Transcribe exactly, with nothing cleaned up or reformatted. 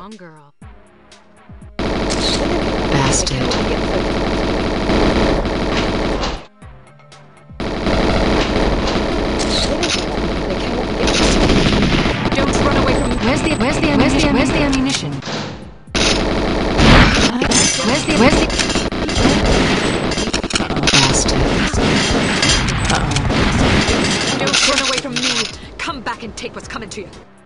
strong girl. Bastard. Don't run away from me. Where's the where's the ammunition? Where's the ammunition? Where's the where's the Uh-oh, bastard. Uh-oh. Don't run away from me. Come back and take what's coming to you.